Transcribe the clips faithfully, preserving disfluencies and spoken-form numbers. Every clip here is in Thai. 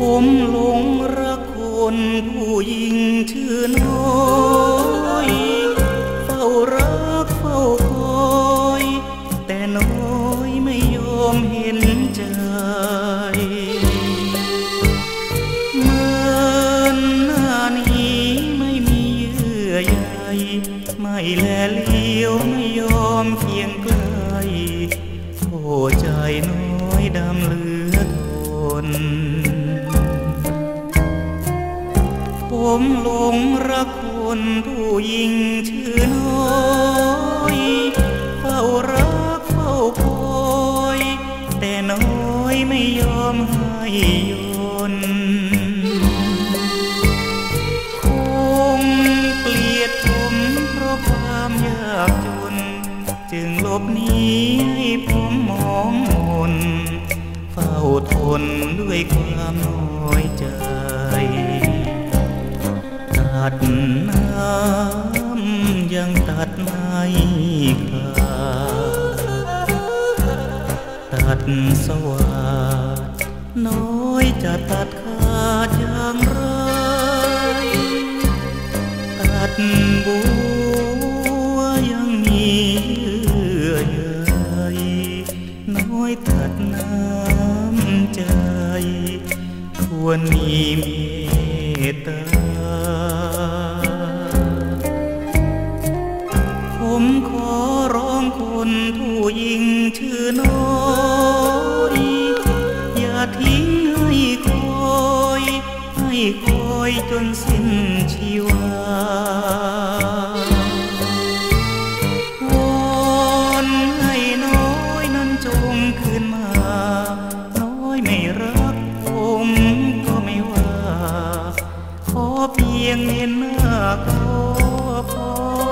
ผมหลงรักคนผู้หญิงชื่อน้อยเฝ้ารักเฝ้าคอยแต่น้อยไม่ยอมเห็นใจเหมือนหน้านี้ไม่มีเยื่อใยไม่แลเลี้ยวไม่ยอมเคียงใกล้โอ้ใจน้อยดำเหลือทนผมหลงรักคนผู้หญิงชื่อน้อยเฝ้ารักเฝ้าคอยแต่น้อยไม่ยอมให้ยนคงเกลียดผมเพราะความยากจนจึงหลบหนีให้ผมมองมนเฝ้าทนด้วยความน้อยใจตัดน้ำยังตัดไม่ขาดตัดสวัสดน้อยจะตัดขาดอย่างไรตัดบัวยังมีเยื่อใยน้อยตัดน้ำใจควรมีเมตตาผมขอร้องคนผู้หญิงชื่อน้อยอย่าทิ้งให้คอยให้คอยจนสิ้นชีวาวอนให้น้อยนั้นจงคืนมาน้อยไม่รักผมก็ไม่ว่าขอเพียงเห็นหน้าก็พอ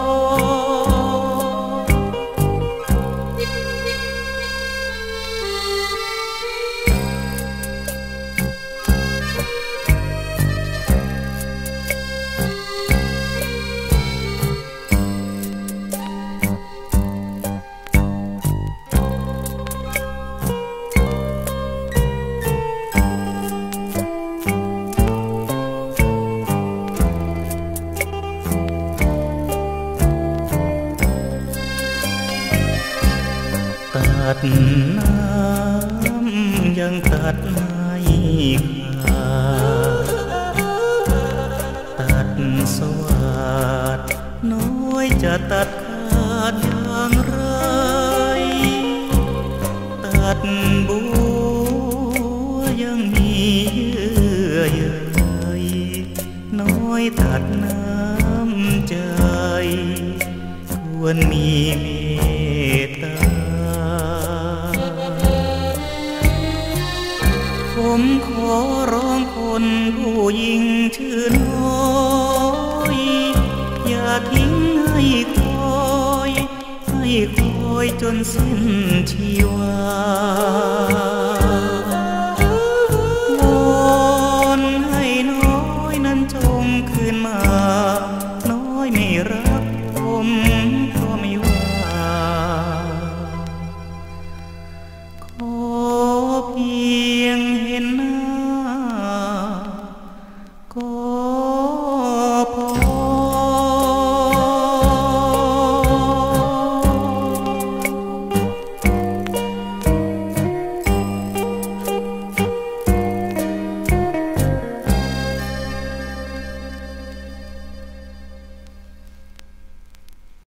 ตัดน้ำยังตัดไม่ขาดตัดสวัสดน้อยจะตัดขาดอย่างไรตัดบัวยังมีเยื่อใยน้อยตัดน้ำใจควรมีเมตตาผมขอร้องคนผู้หญิงชื่อน้อยอย่าทิ้งให้คอยให้คอยจนสิ้นชีวา